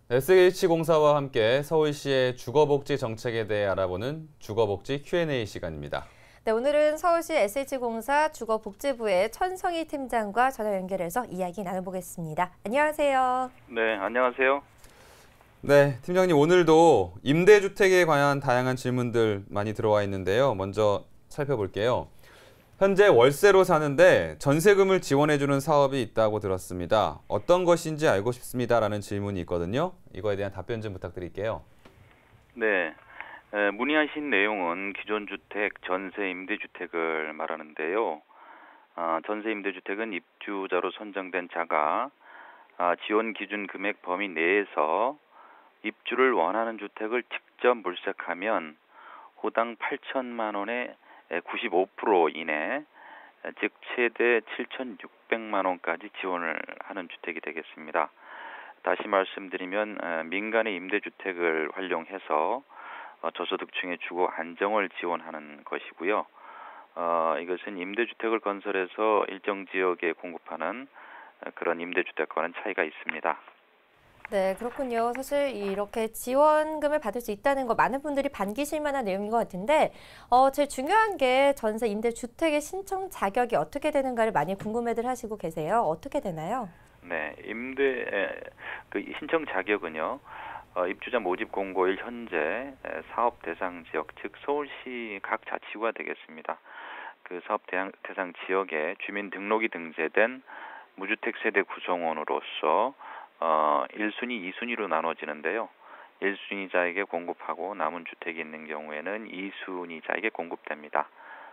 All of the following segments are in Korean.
SH공사와 함께 서울시의 주거복지 정책에 대해 알아보는 주거복지 Q&A 시간입니다. 네, 오늘은 서울시 SH공사 주거복지부의 천성희 팀장과 전화 연결해서 이야기 나눠보겠습니다. 안녕하세요. 네, 안녕하세요. 네, 팀장님 오늘도 임대주택에 관한 다양한 질문들 많이 들어와 있는데요. 먼저 살펴볼게요. 현재 월세로 사는데 전세금을 지원해주는 사업이 있다고 들었습니다. 어떤 것인지 알고 싶습니다라는 질문이 있거든요. 이거에 대한 답변 좀 부탁드릴게요. 네, 문의하신 내용은 기존 주택, 전세 임대주택을 말하는데요. 전세 임대주택은 입주자로 선정된 자가 지원 기준 금액 범위 내에서 입주를 원하는 주택을 직접 물색하면 호당 8천만 원의 95% 이내, 즉 최대 7,600만 원까지 지원을 하는 주택이 되겠습니다. 다시 말씀드리면 민간의 임대주택을 활용해서 저소득층의 주거 안정을 지원하는 것이고요. 이것은 임대주택을 건설해서 일정 지역에 공급하는 그런 임대주택과는 차이가 있습니다. 네, 그렇군요. 사실 이렇게 지원금을 받을 수 있다는 거 많은 분들이 반기실 만한 내용인 것 같은데 제일 중요한 게 전세 임대주택의 신청 자격이 어떻게 되는가를 많이 궁금해들 하시고 계세요. 어떻게 되나요? 네, 그 신청 자격은요. 입주자 모집 공고일 현재 사업 대상 지역, 즉 서울시 각 자치구가 되겠습니다. 그 사업 대상 지역에 주민 등록이 등재된 무주택 세대 구성원으로서 1순위, 2순위로 나눠지는데요. 1순위자에게 공급하고 남은 주택이 있는 경우에는 2순위자에게 공급됩니다.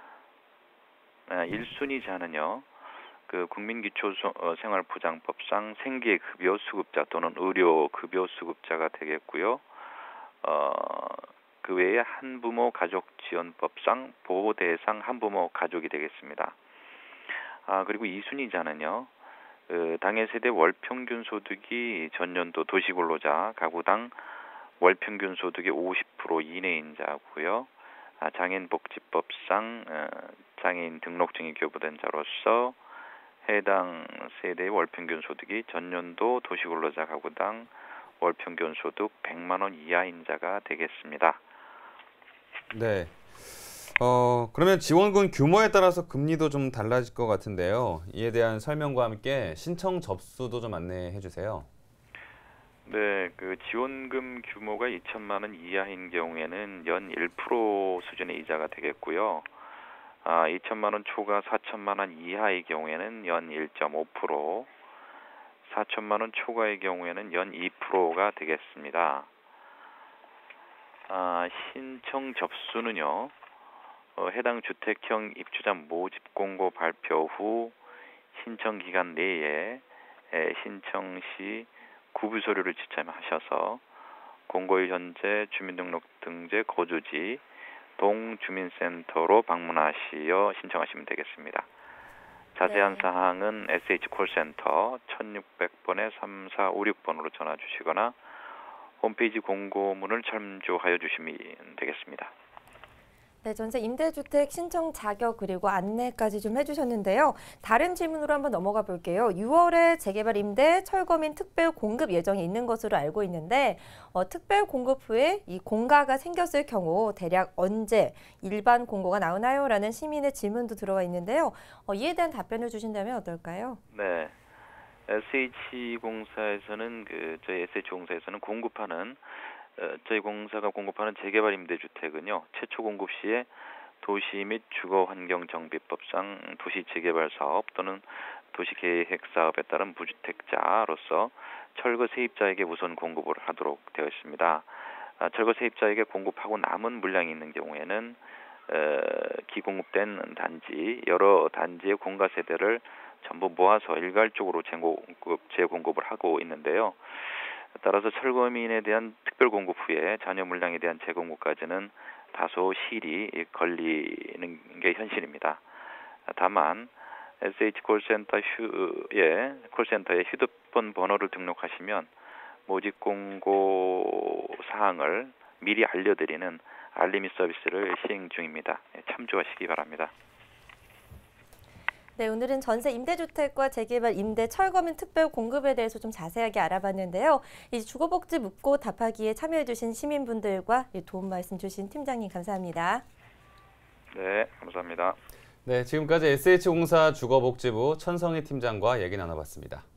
1순위자는요. 그 국민기초생활보장법상 생계급여 수급자 또는 의료급여 수급자가 되겠고요. 그 외에 한부모 가족지원법상 보호대상 한부모 가족이 되겠습니다. 그리고 2순위자는요. 당해 세대 월평균 소득이 전년도 도시근로자 가구당 월평균 소득의 50% 이내인 자고요. 장애인복지법상 장애인 등록증이 교부된 자로서 해당 세대의 월평균 소득이 전년도 도시근로자 가구당 월평균 소득 100만 원 이하인 자가 되겠습니다. 네. 그러면 지원금 규모에 따라서 금리도 좀 달라질 것 같은데요. 이에 대한 설명과 함께 신청 접수도 좀 안내해 주세요. 네, 그 지원금 규모가 2천만 원 이하인 경우에는 연 1% 수준의 이자가 되겠고요. 2천만 원 초과 4천만 원 이하의 경우에는 연 1.5%, 4천만 원 초과의 경우에는 연 2%가 되겠습니다. 신청 접수는요. 해당 주택형 입주자 모집 공고 발표 후 신청 기간 내에 신청 시 구비 서류를 지참하셔서 공고일 현재 주민등록 등재 거주지 동주민센터로 방문하시어 신청하시면 되겠습니다. 자세한 사항은 SH콜센터 1600번에 3456번으로 전화 주시거나 홈페이지 공고문을 참조하여 주시면 되겠습니다. 네, 전세 임대주택 신청 자격 그리고 안내까지 좀 해주셨는데요. 다른 질문으로 한번 넘어가 볼게요. 6월에 재개발 임대 철거민 특별 공급 예정이 있는 것으로 알고 있는데 특별 공급 후에 이 공가가 생겼을 경우 대략 언제 일반 공고가 나오나요? 라는 시민의 질문도 들어와 있는데요. 이에 대한 답변을 주신다면 어떨까요? 네, SH공사에서는 저희 SH공사에서는 저희 공사가 공급하는 재개발 임대주택은요, 최초 공급 시에 도시 및 주거환경정비법상 도시 재개발 사업 또는 도시계획 사업에 따른 무주택자로서 철거 세입자에게 우선 공급을 하도록 되어 있습니다. 철거 세입자에게 공급하고 남은 물량이 있는 경우에는 기공급된 단지, 여러 단지의 공가 세대를 전부 모아서 일괄적으로 재공급을 하고 있는데요. 따라서 철거민에 대한 특별 공급 후에 잔여 물량에 대한 재공급까지는 다소 시일이 걸리는 게 현실입니다. 다만 SH콜센터의 휴대폰 번호를 등록하시면 모집 공고 사항을 미리 알려드리는 알림이 서비스를 시행 중입니다. 참조하시기 바랍니다. 네, 오늘은 전세 임대주택과 재개발 임대 철거민 특별 공급에 대해서 좀 자세하게 알아봤는데요. 이 주거복지 묻고 답하기에 참여해주신 시민분들과 도움 말씀 주신 팀장님 감사합니다. 네, 감사합니다. 네, 지금까지 SH공사 주거복지부 천성희 팀장과 얘기 나눠봤습니다.